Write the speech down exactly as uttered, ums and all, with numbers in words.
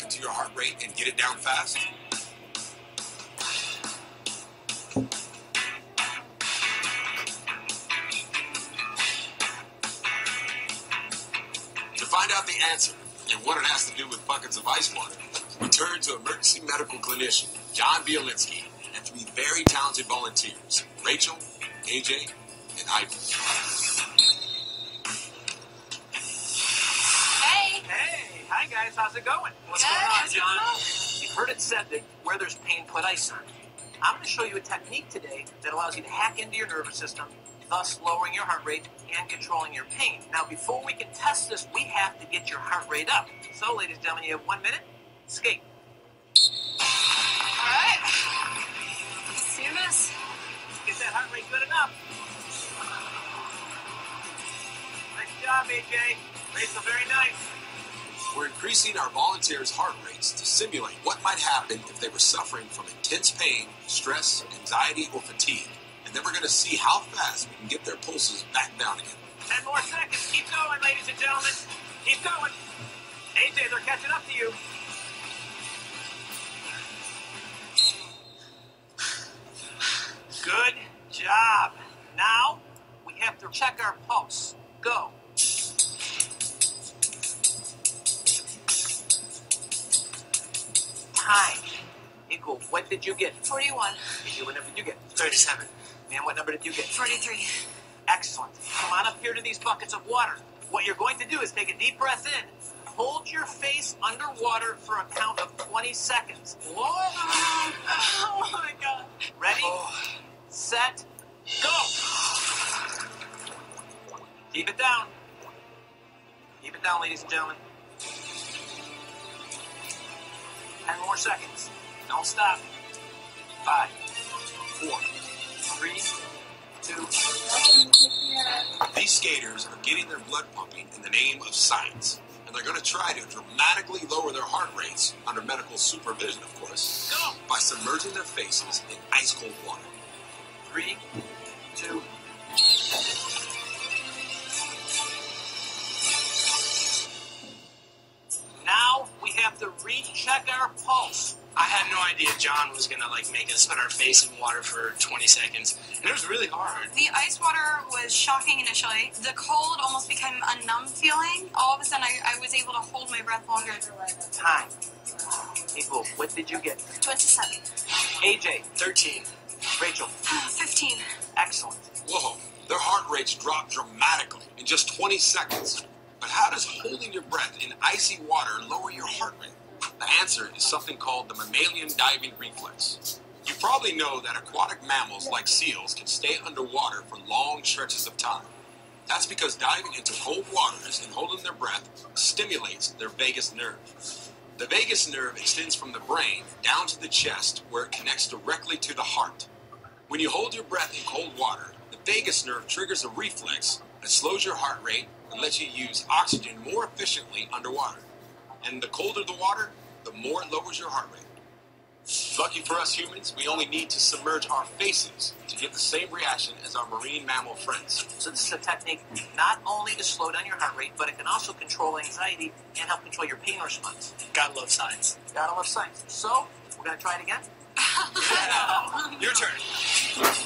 into your heart rate and get it down fast? To find out the answer and what it has to do with buckets of ice water, we turn to emergency medical clinician John Bielinski and three very talented volunteers, Rachel, A J, and Ivy. Hey! Hey! Hi guys, how's it going? What's Good. going on, How's it John? going? You've heard it said that where there's pain, put ice on. I'm going to show you a technique today that allows you to hack into your nervous system, thus lowering your heart rate and controlling your pain. Now, before we can test this, we have to get your heart rate up. So, ladies and gentlemen, you have one minute. Skate. All right. Let's do this. Get that heart rate good enough. Nice job, A J. Rachel, very nice. We're increasing our volunteers' heart rates to simulate what might happen if they were suffering from intense pain, stress, anxiety, or fatigue. And then we're going to see how fast we can get their pulses back down again. Ten more seconds. Keep going, ladies and gentlemen. Keep going. A J, they're catching up to you. Good job. Now, we have to check our pulse. Go. Time equal, what did you get? forty-one. A J, what number did you get? thirty-seven. And what number did you get? forty-three. Excellent. Come on up here to these buckets of water. What you're going to do is take a deep breath in. Hold your face underwater for a count of twenty seconds. Whoa. Oh my God. Ready, Oh. set, go. Keep it down. Keep it down, ladies and gentlemen. Ten more seconds. Don't stop. Five, four, three, two. These skaters are getting their blood pumping in the name of science, and they're going to try to dramatically lower their heart rates under medical supervision, of course, Go. by submerging their faces in ice-cold water. Three, two. Now we have to recheck our pulse. I had no idea John was gonna like make us put our face in water for twenty seconds, and it was really hard. The ice water was shocking initially. The cold almost became a numb feeling. All of a sudden, I, I was able to hold my breath longer. Time equal, what did you get? twenty-seven. A J, Thirteen. Rachel, fifteen. excellent. Whoa, their heart rates drop dramatically in just twenty seconds. But how does holding your breath in icy water lower your heart rate? The answer is something called the mammalian diving reflex. You probably know that aquatic mammals like seals can stay underwater for long stretches of time. That's because diving into cold waters and holding their breath stimulates their vagus nerve. The vagus nerve extends from the brain down to the chest, where it connects directly to the heart. When you hold your breath in cold water, the vagus nerve triggers a reflex that slows your heart rate and lets you use oxygen more efficiently underwater. And the colder the water, the more it lowers your heart rate. Lucky for us humans, we only need to submerge our faces to get the same reaction as our marine mammal friends. So this is a technique not only to slow down your heart rate, but it can also control anxiety and help control your pain response. God love science. Gotta love science. So, we're gonna try it again? Yeah. Your turn.